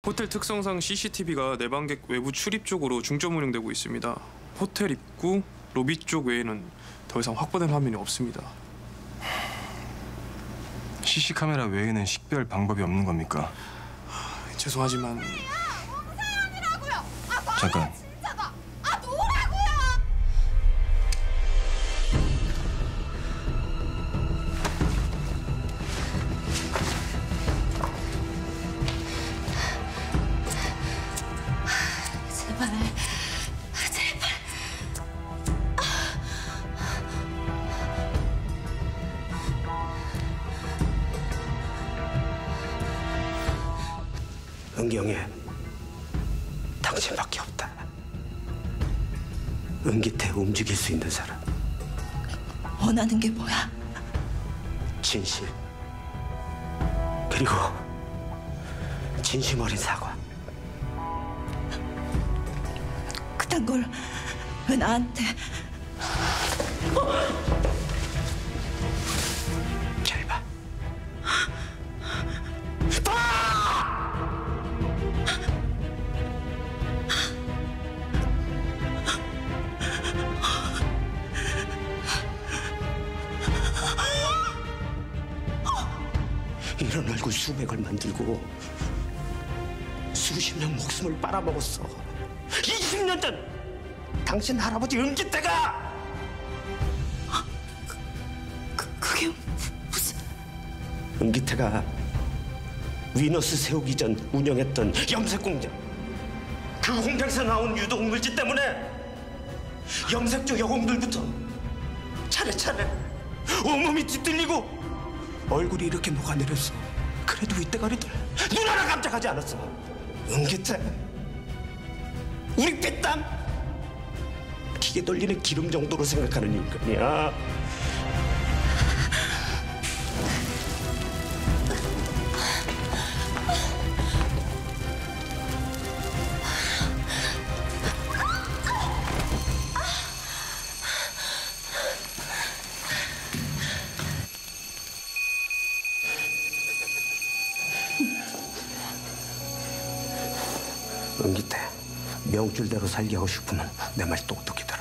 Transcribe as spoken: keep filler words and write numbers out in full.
호텔 특성상 씨씨티비가 내방객 외부 출입 쪽으로 중점 운영되고 있습니다. 호텔 입구, 로비 쪽 외에는 더 이상 확보된 화면이 없습니다. 씨씨 카메라 외에는 식별 방법이 없는 겁니까? 죄송하지만... 잠깐. 아, 놓으라고요! 제발, 제발. 은경에 당신밖에 없다. 은기태 움직일 수 있는 사람. 원하는 게 뭐야? 진실. 그리고 진심 어린 사과. 그딴 걸 왜 나한테? 잘 봐. 이런 얼굴 수백을 만들고 수십 명 목숨을 빨아먹었어. 이십 년 전 당신 할아버지 은기태가! 그, 그게 무슨... 은기태가 위너스 세우기 전 운영했던 염색 공장. 그 공장에서 나온 유독물질 때문에 염색조 여공들부터 차례차례 온몸이 뒤틀리고 얼굴이 이렇게 녹아내렸어. 그래도 윗대가리들 눈 하나 깜짝하지 않았어. 은기태, 우리 피땀 기계 돌리는 기름 정도로 생각하는 인간이야. 은기태, 명줄대로 살게 하고 싶으면 내 말 똑똑히 들어.